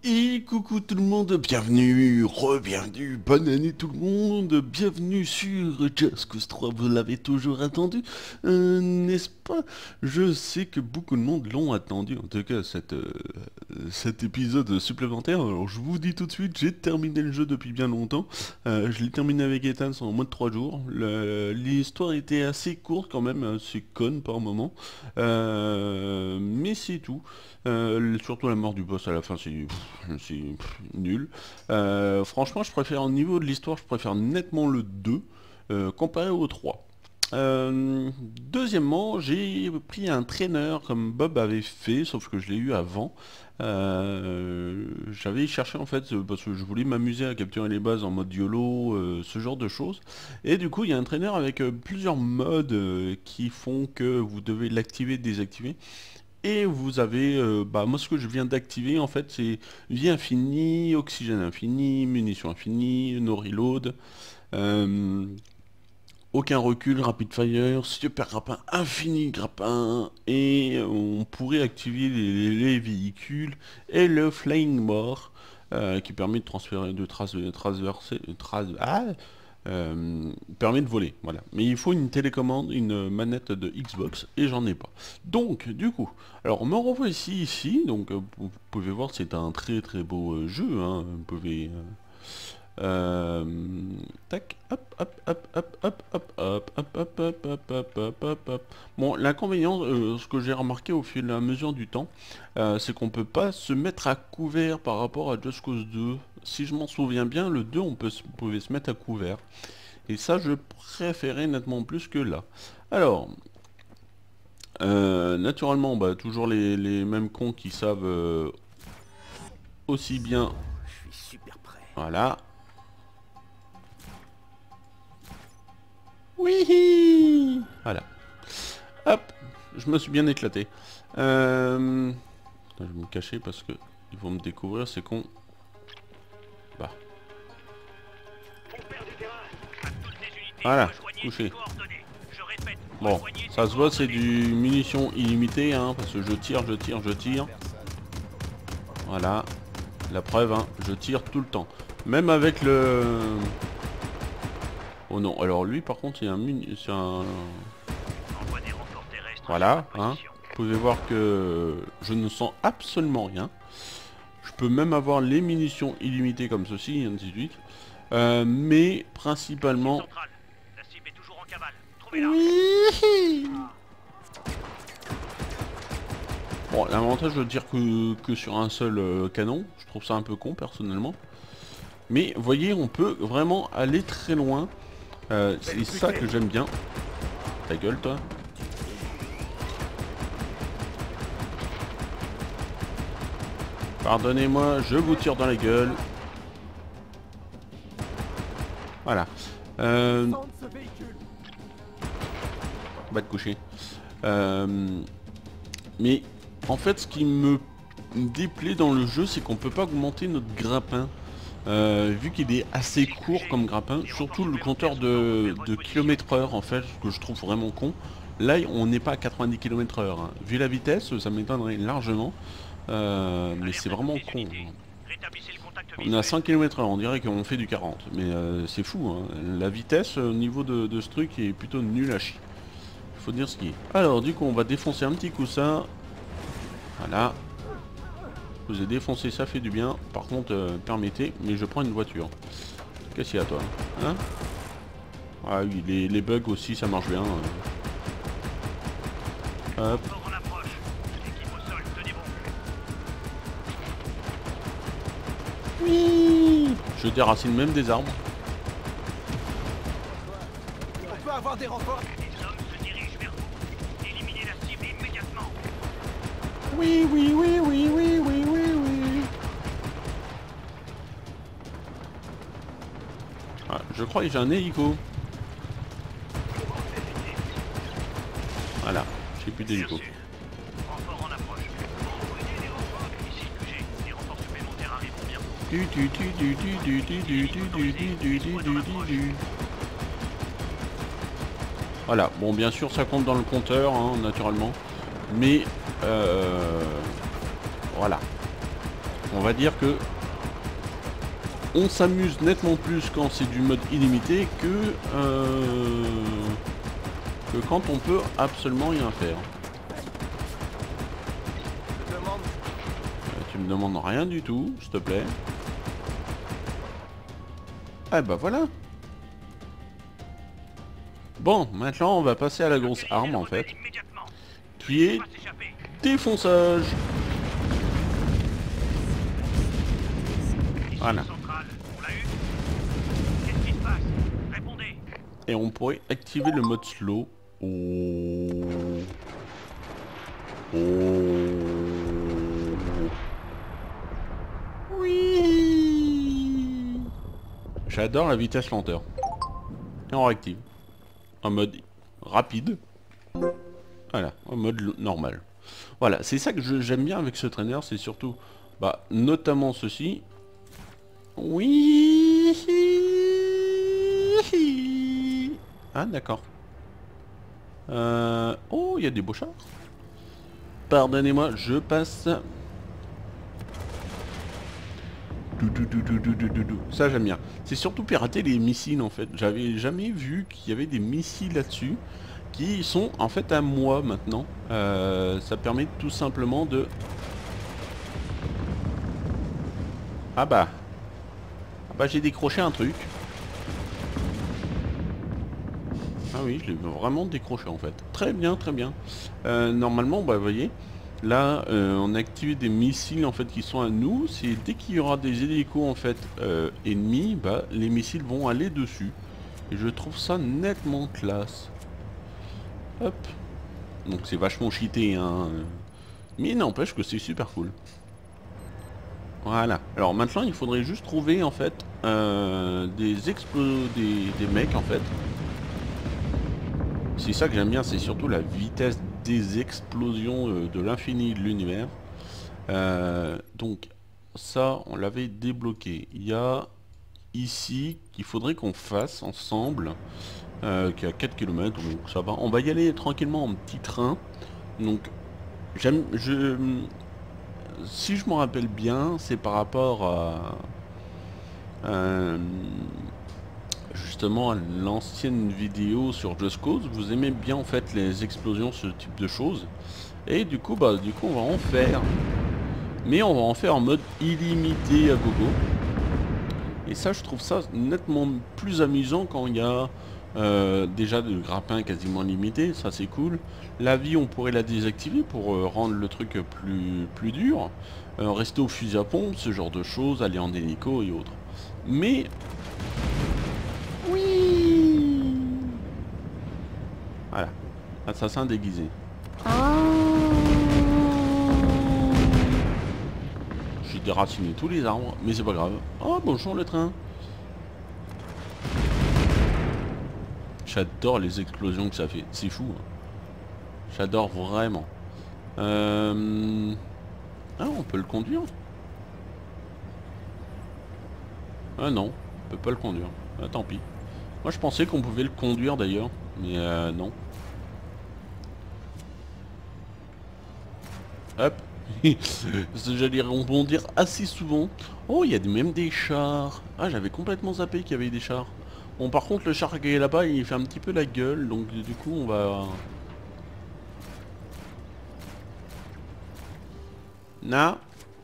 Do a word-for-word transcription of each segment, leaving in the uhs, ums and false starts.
Et coucou tout le monde, bienvenue, re-bienvenue, bonne année tout le monde, bienvenue sur Just Cause trois, vous l'avez toujours attendu, euh, n'est-ce pas? Je sais que beaucoup de monde l'ont attendu, en tout cas cette, euh, cet épisode supplémentaire. Alors je vous dis tout de suite, j'ai terminé le jeu depuis bien longtemps, euh, je l'ai terminé avec Ethan en moins de trois jours, Le- l'histoire était assez courte quand même, assez conne par moment, euh, mais c'est tout. Euh, surtout la mort du boss à la fin, c'est pff, c'est, pff, nul. Euh, franchement, je préfère au niveau de l'histoire, je préfère nettement le deux euh, comparé au trois. Euh, deuxièmement, j'ai pris un traîneur comme Bob avait fait, sauf que je l'ai eu avant. Euh, J'avais cherché en fait, euh, parce que je voulais m'amuser à capturer les bases en mode YOLO, euh, ce genre de choses. Et du coup, il y a un traîneur avec euh, plusieurs modes euh, qui font que vous devez l'activer, désactiver. Et vous avez, euh, bah moi ce que je viens d'activer en fait c'est vie infinie, oxygène infini, munitions infinies, no reload, euh, aucun recul, rapid fire, super grappin, infini grappin, et on pourrait activer les, les véhicules et le flying more euh, qui permet de transférer, de trace- traverser, trace- ah, euh, permet de voler, voilà. Mais il faut une télécommande, une manette de Xbox, et j'en ai pas. Donc, du coup, alors on me renvoie ici, ici, donc euh, vous pouvez voir, c'est un très très beau euh, jeu, hein, vous pouvez... euh, euh, tac, hop, hop, hop, hop, hop, hop, hop, hop, hop, hop, hop, hop, hop, hop, hop. Bon, l'inconvénient, euh, ce que j'ai remarqué au fil et à mesure du temps, euh, c'est qu'on peut pas se mettre à couvert par rapport à Just Cause deux. Si je m'en souviens bien, le deux, on peut, se- on pouvait se mettre à couvert. Et ça, je préférais nettement plus que là. Alors, euh, naturellement, bah, toujours les, les mêmes cons qui savent euh, aussi bien... Je suis super prêt. Voilà. Oui. Voilà. Hop, je me suis bien éclaté. Euh... Attends, je vais me cacher parce que ils vont me découvrir, c'est con. Bah. Voilà, couché. Bon, ça se voit, c'est du munition illimité, hein, parce que je tire, je tire, je tire. Voilà. La preuve, hein, je tire tout le temps. Même avec le... Oh non, alors lui par contre, c'est un muni... c'est un... Voilà, hein. Vous pouvez voir que je ne sens absolument rien. Je peux même avoir les munitions illimitées comme ceci, et ainsi de suite. Euh, mais principalement... Oui. Bon, l'avantage de dire que, que sur un seul euh, canon, je trouve ça un peu con personnellement. Mais vous voyez, on peut vraiment aller très loin. Euh, c'est ça que j'aime bien. Ta gueule, toi. Pardonnez-moi, je vous tire dans la gueule. Voilà. Euh... Va te coucher. Euh... Mais en fait, ce qui me déplaît dans le jeu, c'est qu'on peut pas augmenter notre grappin. Euh, vu qu'il est assez court comme grappin, surtout le compteur de, de kilomètres heure en fait, ce que je trouve vraiment con. Là, on n'est pas à quatre-vingt-dix kilomètres heure. Hein. Vu la vitesse, ça m'étonnerait largement. Euh, mais c'est vraiment con. On est à cent kilomètres heure, on dirait qu'on fait du quarante. Mais euh, c'est fou, hein. La vitesse au niveau de, de ce truc est plutôt nul à chier. Faut dire ce qui est. Alors, du coup, on va défoncer un petit coup ça. Voilà. Je vous ai défoncé, ça fait du bien. Par contre, euh, permettez, mais je prends une voiture. Qu'est-ce qu'il y a, toi? Hein? Ah oui, les, les bugs aussi, ça marche bien. euh. Hop. Oui. Je déracine même des arbres. On peut avoir des renforts. Oui, oui, oui, oui, oui, oui, oui, oui. Ah, je crois que j'ai un hélico. Voilà, j'ai plus d'hélico. Du, du, du, du, du, du, du, du, du, du, du, du, du, du, du. Voilà, bon bien sûr ça compte dans le compteur, hein, naturellement. Mais euh, voilà. on va dire que on s'amuse nettement plus quand c'est du mode illimité que, euh, que quand on peut absolument rien faire. Je demande. Euh, tu me demandes rien du tout, s'il te plaît. Ah bah voilà. Bon, maintenant on va passer à la grosse arme en fait, qui est défonçage. Voilà. Et on pourrait activer le mode slow. Oh. Oh. Oui. J'adore la vitesse lenteur. Et on réactive. En mode rapide. Voilà, en mode normal. Voilà, c'est ça que j'aime bien avec ce trainer, c'est surtout, bah, notamment ceci. Oui. Ah, d'accord. Euh... Oh, il y a des beaux chars. Pardonnez-moi, je passe. Ça, j'aime bien. C'est surtout pirater les missiles, en fait. J'avais jamais vu qu'il y avait des missiles là-dessus, qui sont, en fait, à moi, maintenant. Euh, ça permet tout simplement de... Ah bah... Ah bah, j'ai décroché un truc. Ah oui, je l'ai vraiment décroché en fait. Très bien, très bien. Euh, normalement, bah vous voyez, là, euh, on a activé des missiles en fait qui sont à nous. C'est dès qu'il y aura des hélicos en fait euh, ennemis, bah les missiles vont aller dessus. Et je trouve ça nettement classe. Hop. Donc c'est vachement cheaté, hein. Mais n'empêche que c'est super cool. Voilà. Alors maintenant, il faudrait juste trouver en fait euh, des explos, des, des mecs en fait. C'est ça que j'aime bien, c'est surtout la vitesse des explosions euh, de l'infini de l'univers. Euh, donc ça, on l'avait débloqué. Il y a ici qu'il faudrait qu'on fasse ensemble, euh, qui est à quatre kilomètres, donc ça va. On va y aller tranquillement en petit train. Donc j'aime, je, si je me rappelle bien, c'est par rapport à euh, justement l'ancienne vidéo sur Just Cause. Vous aimez bien en fait les explosions, ce type de choses, et du coup bah du coup on va en faire, mais on va en faire en mode illimité à gogo. Et ça, je trouve ça nettement plus amusant quand il y a euh, déjà de grappin quasiment limité. Ça c'est cool. La vie, on pourrait la désactiver pour euh, rendre le truc plus plus dur, euh, rester au fusil à pompe, ce genre de choses, aller en hélico et autres. Mais oui, voilà, assassin déguisé. J'ai déraciné tous les arbres, mais c'est pas grave. Oh, bonjour le train. J'adore les explosions que ça fait, c'est fou. Hein. J'adore vraiment. Euh... Ah, on peut le conduire? Ah non, on peut pas le conduire. Ah, tant pis. Moi je pensais qu'on pouvait le conduire d'ailleurs, mais euh, non. Hop. J'allais rebondir assez souvent. Oh, il y a même des chars. Ah, j'avais complètement zappé qu'il y avait des chars. Bon, par contre, le char qui est là-bas, il fait un petit peu la gueule, donc du coup, on va... Na.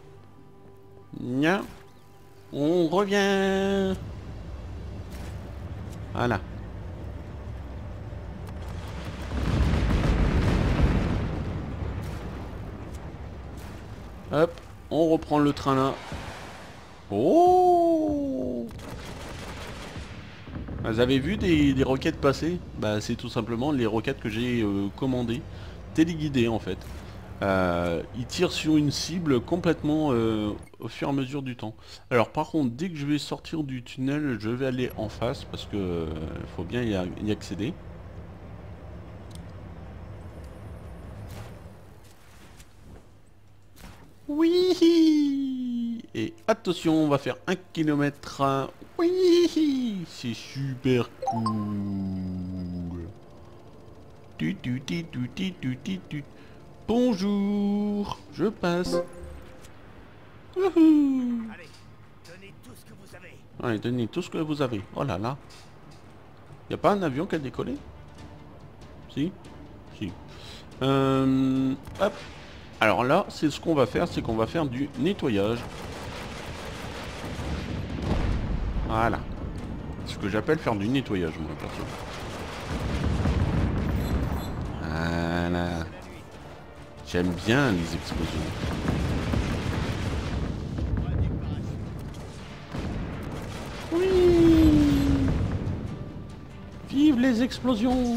Nya. On revient. Voilà. Hop, on reprend le train là. Oh! Vous avez vu des, des roquettes passer? Bah c'est tout simplement les roquettes que j'ai euh, commandées, téléguidées en fait. Euh, ils tirent sur une cible complètement euh, au fur et à mesure du temps. Alors par contre, dès que je vais sortir du tunnel, je vais aller en face parce que euh, faut bien y, y accéder. Oui. Et attention, on va faire un kilomètre. Oui, c'est super cool. Tu, tu, tu, tu, tu, tu, tu, tu. Bonjour, je passe. Wouhou. Allez, donnez tout ce que vous avez. Allez, donnez tout ce que vous avez. Oh là là. Y a pas un avion qui a décollé? Si? Si. Euh, hop. Alors là, c'est ce qu'on va faire, c'est qu'on va faire du nettoyage. Voilà. Ce que j'appelle faire du nettoyage, moi, perso. Voilà. J'aime bien les explosions. Oui. Vive les explosions.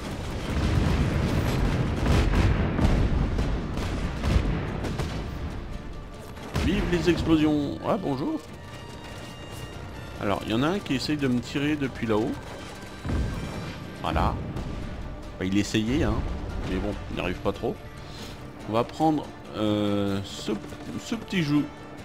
Vive les explosions. Ah, bonjour. Alors, il y en a un qui essaye de me tirer depuis là-haut. Voilà. Bah, il essayait, hein. Mais bon, il n'y arrive pas trop. On va prendre euh, ce, ce petit jou.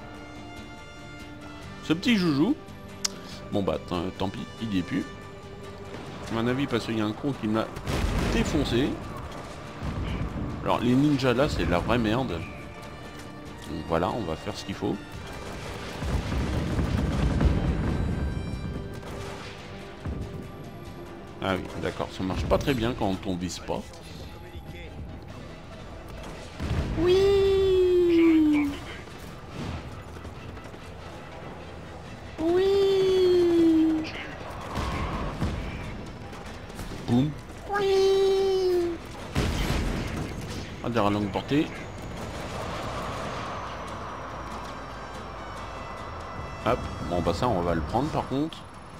Ce petit joujou. Bon bah, tant pis, il y est plus. À mon avis, parce qu'il y a un con qui m'a défoncé. Alors, les ninjas là, c'est la vraie merde. Donc voilà, on va faire ce qu'il faut. Ah oui, d'accord, ça marche pas très bien quand on vise pas. Oui. Oui. Boum. Oui. On dirait à longue portée. Hop, bon bah ça on va le prendre par contre.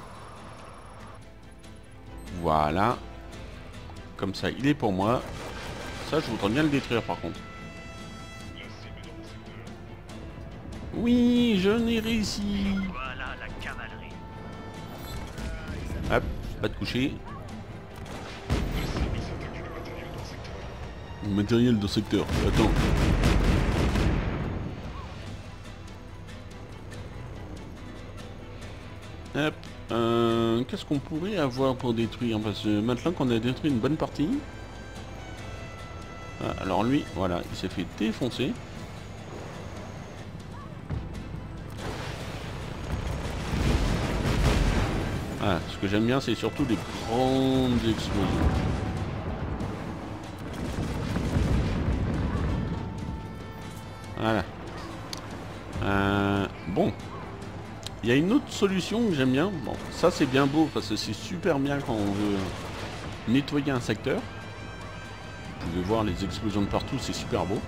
Voilà. Comme ça, il est pour moi. Ça, je voudrais bien le détruire par contre. Oui, je n'ai réussi. Voilà la cavalerie. Hop, pas de coucher. Matériel de secteur. Attends. Hop. Euh, Qu'est-ce qu'on pourrait avoir pour détruire? Parce que maintenant qu'on a détruit une bonne partie. Ah, alors lui, voilà, il s'est fait défoncer. Ah, ce que j'aime bien, c'est surtout les grandes explosions. Voilà. Euh, bon. Il y a une autre solution que j'aime bien. Bon, ça c'est bien beau parce que c'est super bien quand on veut nettoyer un secteur. Vous pouvez voir les explosions de partout, c'est super beau.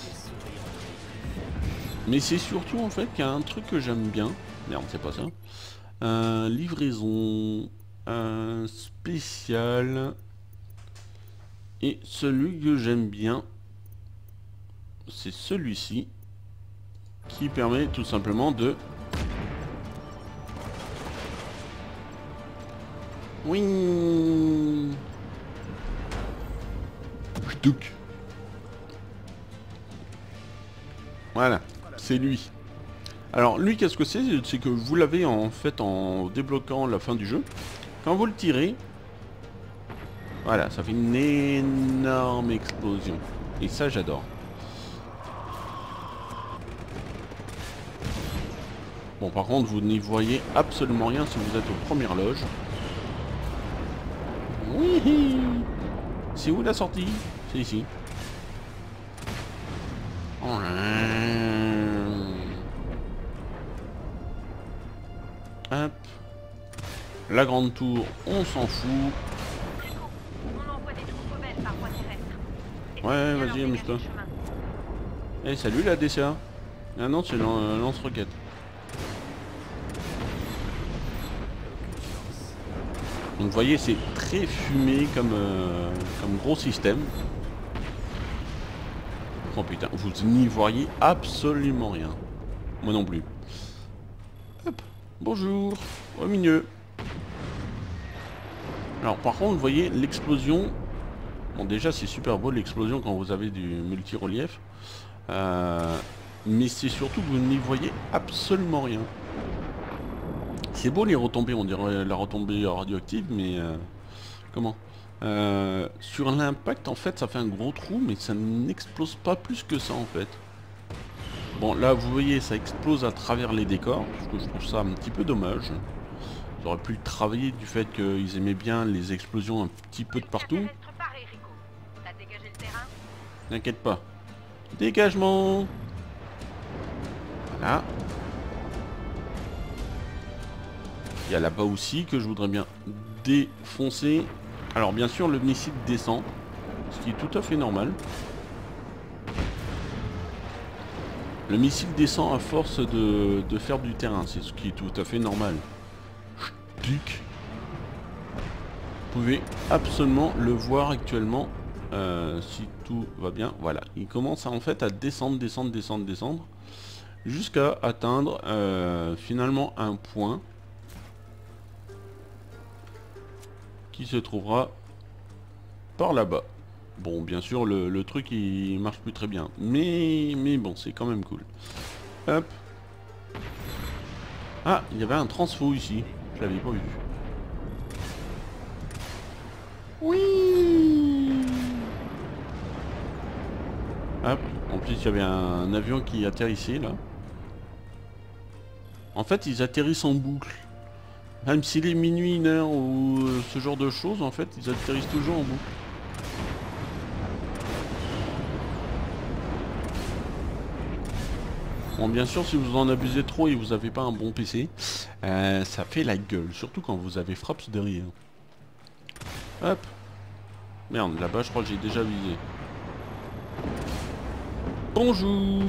Mais c'est surtout en fait qu'il y a un truc que j'aime bien. Merde, c'est pas ça. Euh, livraison euh, spéciale. Et celui que j'aime bien, c'est celui-ci. Qui permet tout simplement de... Oui. Ch'touk. Voilà, c'est lui. Alors lui, qu'est-ce que c'est? C'est que vous l'avez en fait en débloquant la fin du jeu. Quand vous le tirez, voilà, ça fait une énorme explosion. Et ça, j'adore. Bon, par contre, vous n'y voyez absolument rien si vous êtes aux premières loges. Oui. C'est où la sortie? C'est ici. Hop. La grande tour, on s'en fout. On envoie des troupes rebelles par voie terrestre. Ouais, vas-y, amuse-toi. Eh, salut la D C A. Ah non, c'est un lance-roquette. Donc vous voyez, c'est très fumé comme, euh, comme gros système. Oh putain, vous n'y voyez absolument rien. Moi non plus. Hop, bonjour, au milieu. Alors par contre, vous voyez l'explosion. Bon déjà c'est super beau l'explosion quand vous avez du multi-relief. Euh, mais c'est surtout que vous n'y voyez absolument rien. C'est beau les retombées, on dirait la retombée radioactive, mais euh, comment euh, sur l'impact en fait ça fait un gros trou, mais ça n'explose pas plus que ça en fait. Bon, là, vous voyez, ça explose à travers les décors, parce que je trouve ça un petit peu dommage. Ils auraient pu le travailler du fait qu'ils aimaient bien les explosions un petit peu de partout. N'inquiète pas. Dégagement. Voilà. Il y a là-bas aussi que je voudrais bien défoncer. Alors bien sûr, le missile descend, ce qui est tout à fait normal. Le missile descend à force de, de faire du terrain, c'est ce qui est tout à fait normal. Ch'tic. Vous pouvez absolument le voir actuellement, euh, si tout va bien. Voilà, il commence à, en fait à descendre, descendre, descendre, descendre, jusqu'à atteindre euh, finalement un point qui se trouvera par là-bas. Bon, bien sûr, le, le truc il marche plus très bien, mais mais bon, c'est quand même cool. Hop. Ah, il y avait un transfo ici, je l'avais pas vu. Oui. Hop. En plus, il y avait un avion qui atterrissait là. En fait, ils atterrissent en boucle. Même s'il est minuit, une heure ou euh, ce genre de choses, en fait, ils atterrissent toujours en boucle. Bon, bien sûr, si vous en abusez trop et vous n'avez pas un bon P C, euh, ça fait la gueule, surtout quand vous avez Fraps derrière. Hop. Merde, là-bas, je crois que j'ai déjà visé. Bonjour.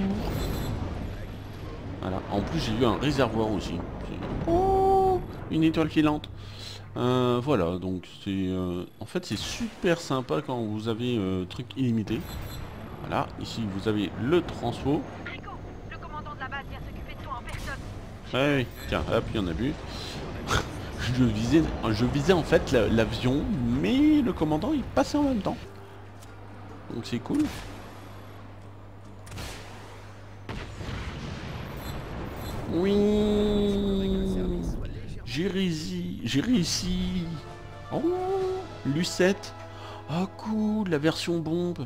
Voilà. En plus, j'ai eu un réservoir aussi. Oh, une étoile filante. Euh, voilà, donc c'est... Euh, en fait, c'est super sympa quand vous avez euh, truc illimité. Voilà, ici, vous avez le transfo. Le commandant de la base vient s'occuper de toi en personne. Ouais, oui, tiens, hop, il y en a vu. je visais, je visais en fait l'avion, mais le commandant il passait en même temps. Donc c'est cool. Oui. J'ai réussi, j'ai réussi. Oh, Lucette. Ah cool, la version bombe.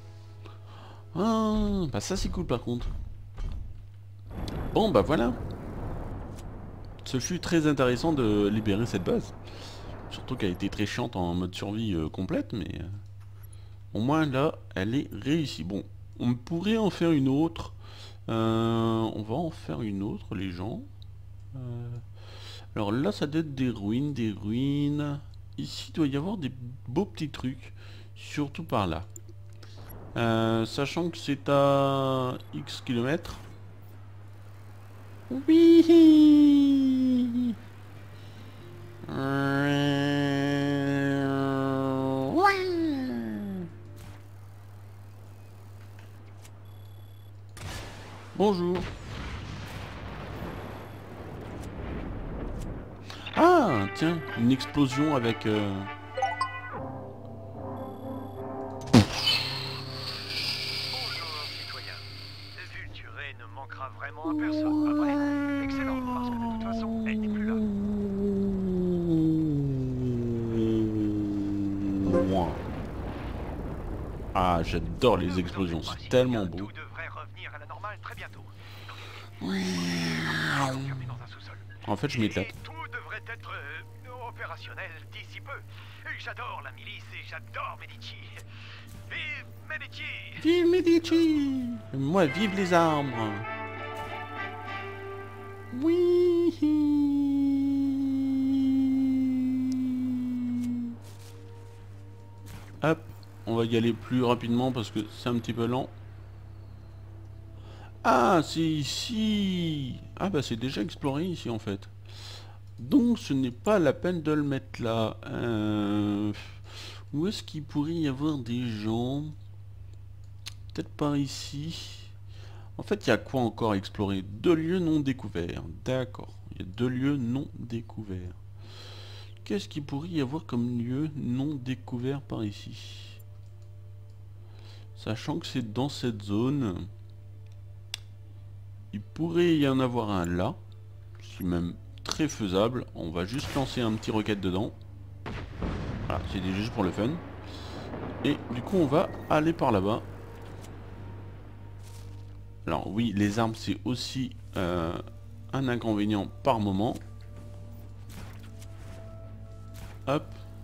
Ah, bah ça c'est cool par contre. Bon bah voilà. Ce fut très intéressant de libérer cette base. Surtout qu'elle a été très chiante en mode survie euh, complète, mais... Euh, au moins là, elle est réussie. Bon, on pourrait en faire une autre. Euh, on va en faire une autre, les gens. Euh, alors là, ça doit être des ruines, des ruines. Ici, il doit y avoir des beaux petits trucs. Surtout par là. Euh, sachant que c'est à X kilomètres. Oui. Bonjour. Ah, tiens, une explosion avec... Euh... Bonjour, citoyen. Vulturé ne manquera vraiment à personne. Après, excellent, parce que de toute façon, elle n'est plus là. Ah, j'adore les explosions, c'est tellement beau. Tout devrait revenir à la normale très bientôt. Dans un sous-sol. En fait, je m'éclate. Tout devrait être euh, opérationnel d'ici peu. J'adore la milice et j'adore Medici. Vive Medici! Vive Medici! Moi, vive les arbres! Oui! Hop, on va y aller plus rapidement parce que c'est un petit peu lent. Ah, c'est ici! Ah bah c'est déjà exploré ici en fait. Donc ce n'est pas la peine de le mettre là. Euh... Où est-ce qu'il pourrait y avoir des gens? Peut-être par ici. En fait, il y a quoi encore à explorer? Deux lieux non découverts. D'accord. Il y a deux lieux non découverts. Qu'est-ce qu'il pourrait y avoir comme lieu non découvert par ici? Sachant que c'est dans cette zone, il pourrait y en avoir un là. C'est même très faisable. On va juste lancer un petit roquette dedans. Voilà, c'est juste pour le fun. Et du coup, on va aller par là-bas. Alors oui, les armes c'est aussi euh, un inconvénient par moment. Hop.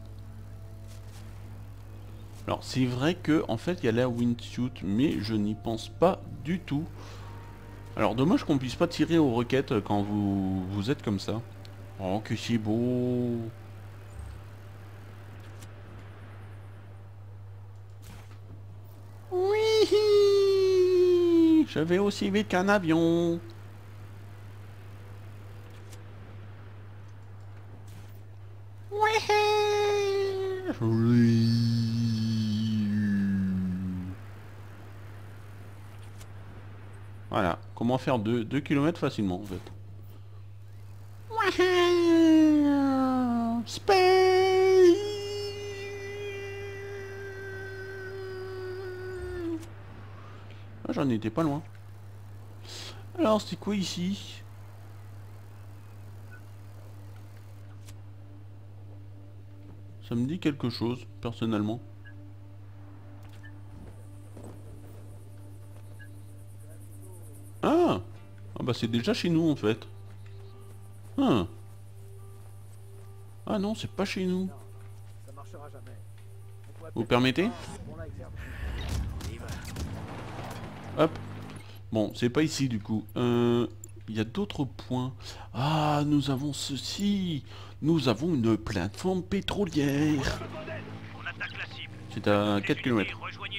Alors c'est vrai que en fait il y a la wingsuit, mais je n'y pense pas du tout. Alors dommage qu'on puisse pas tirer aux roquettes quand vous, vous êtes comme ça. Oh que c'est beau. Oui, je vais aussi vite qu'un avion. Oui. Voilà, comment faire deux kilomètres facilement en fait. Space. Ah, j'en étais pas loin. Alors c'est quoi ici? Ça me dit quelque chose personnellement. Ah, ah bah c'est déjà chez nous en fait. Ah, ah non, c'est pas chez nous. Vous permettez? Hop. Bon, c'est pas ici du coup. Euh, il y a d'autres points. Ah, nous avons ceci. Nous avons une plateforme pétrolière. C'est à quatre kilomètres.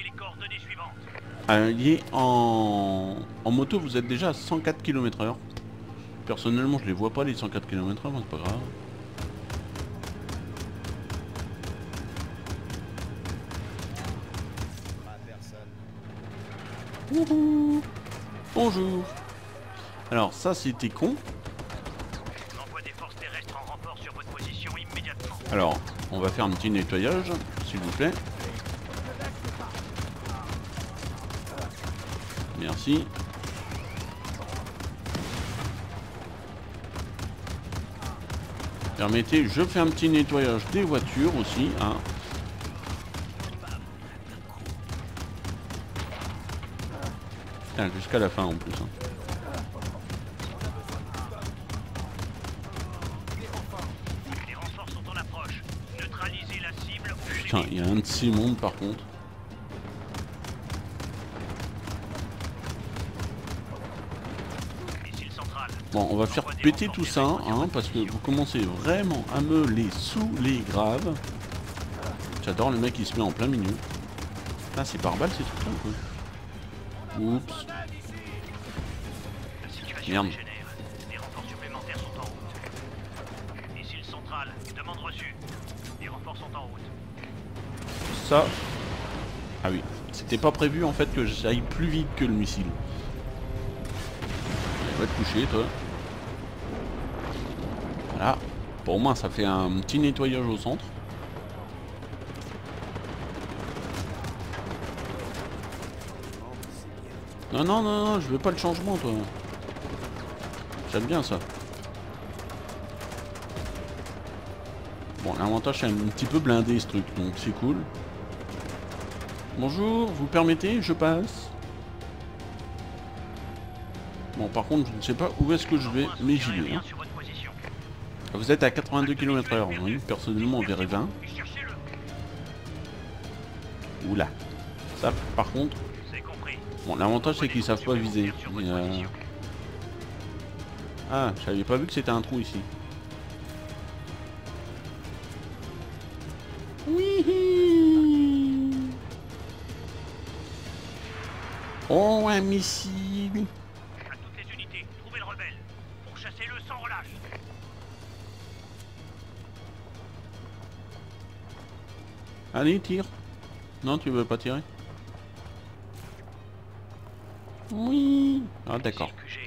Allié en... en moto, vous êtes déjà à cent quatre kilomètres heure. Personnellement, je les vois pas les cent quatre kilomètres heure, mais c'est pas grave. Wouhou. Bonjour. Alors ça c'était con. Alors, on va faire un petit nettoyage, s'il vous plaît. Merci. Permettez, je fais un petit nettoyage des voitures aussi, hein. Ah, jusqu'à la fin en plus. Hein. Putain, il y a un de ces mondes par contre. Bon, on va faire péter tout ça, hein, parce que vous commencez vraiment à me les saouler grave. J'adore le mec qui se met en plein milieu. Ah, c'est par balle ces trucs-là ou quoi? Oups. Merde. Des renforts supplémentaires sont en route. Missile central, demande reçue. Des renforts sont en route. Ça. Ah oui. C'était pas prévu en fait que j'aille plus vite que le missile. Va te coucher toi. Voilà. Pour moi ça fait un petit nettoyage au centre. Non, non, non, non, je veux pas le changement, toi. J'aime bien ça. Bon, l'avantage, c'est un petit peu blindé, ce truc, donc c'est cool. Bonjour, vous permettez, je passe. Bon, par contre, je ne sais pas où est-ce que je vais, mais j'y vais. Hein. Vous êtes à quatre-vingt-deux kilomètres heure, oui, personnellement, on verrait vingt. Oula. Ça, par contre... Bon, l'avantage c'est qu'ils savent pas viser. Mais, euh... Ah, j'avais pas vu que c'était un trou ici. Oui. Oh, un missile. À toutes les unités, trouvez le rebelle. Pourchassez-le sans relâche. Allez, tire. Non, tu veux pas tirer? Oui. Ah d'accord.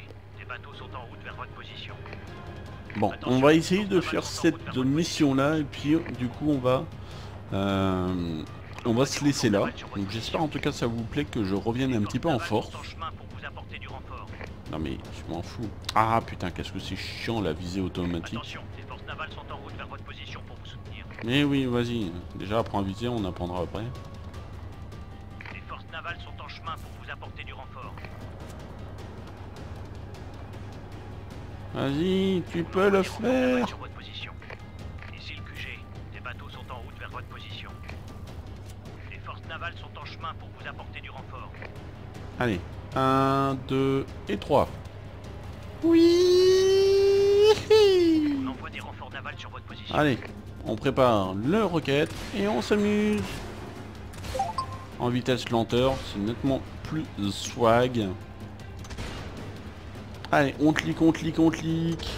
Bon, on va essayer de faire cette mission là et puis du coup on va euh, on va se laisser là. Donc j'espère en tout cas ça vous plaît que je revienne un petit peu en force. Non mais je m'en fous. Ah putain qu'est-ce que c'est chiant la visée automatique. Mais oui vas-y. Déjà apprends à viser, on apprendra après. Les forces navales sont en chemin pour vous apporter du renfort. Vas-y, tu peux le Envoyer refort naval faire. sur votre position. Ici le Q G. Des bateaux sont en route vers votre position. Les forces navales sont en chemin pour vous apporter du renfort. Allez, un, deux et trois. Oui. On envoie des renforts navals sur votre position. Allez, on prépare le roquette et on s'amuse. En vitesse lenteur, c'est nettement plus swag. Allez, on clique, on clique, on clique.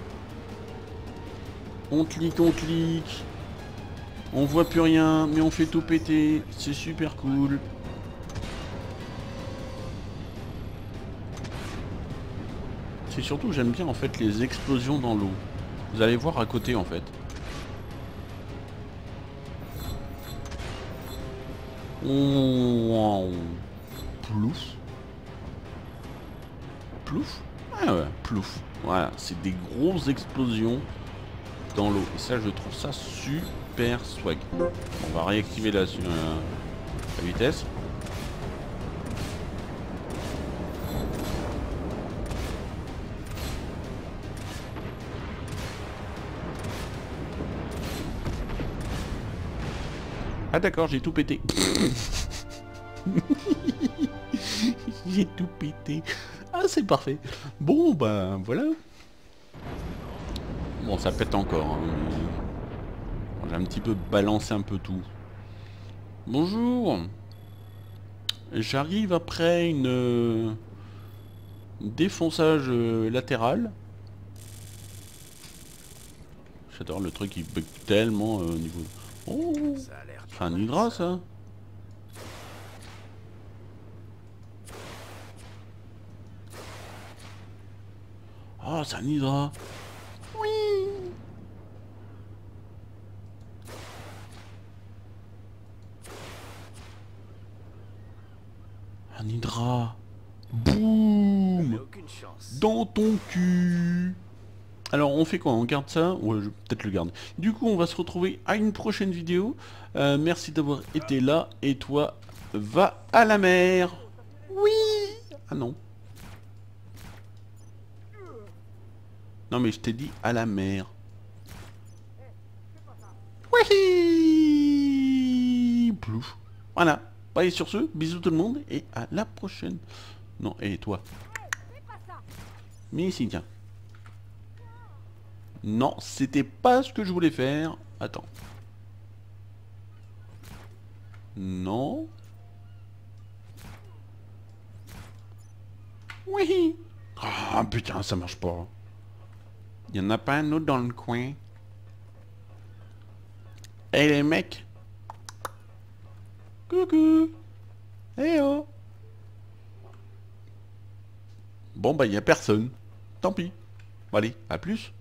On clique, on clique. On voit plus rien, mais on fait tout péter. C'est super cool. C'est surtout, j'aime bien en fait les explosions dans l'eau. Vous allez voir à côté en fait. On... Plouf. Plouf. Ah ouais, plouf. Voilà, c'est des grosses explosions dans l'eau. Et ça, je trouve ça super swag. On va réactiver la, euh, la vitesse. Ah d'accord, j'ai tout pété. J'ai tout pété. Ah c'est parfait. Bon bah voilà. Bon ça pète encore. Hein. J'ai un petit peu balancé un peu tout. Bonjour. J'arrive après une euh, défonçage euh, latéral. J'adore le truc qui bug tellement euh, au niveau... Oh, c'est un hydra ça. Oh, c'est un hydra. Oui. Un hydra. Boum. Dans ton cul. Alors on fait quoi? On garde ça? Ouais, je vais peut-être le garder. Du coup, on va se retrouver à une prochaine vidéo. Euh, merci d'avoir été là. Et toi, va à la mer. Oui. Ah non. Non mais je t'ai dit à la mer. Oui. Plouf. Voilà. Allez, sur ce, bisous tout le monde et à la prochaine. Non, et toi? Mais ici, tiens. Non, c'était pas ce que je voulais faire. Attends. Non. Oui. Ah putain, ça marche pas. Il y en a pas un autre dans le coin. Eh les mecs. Coucou. Eh oh. Bon bah il y a personne. Tant pis. Allez, à plus.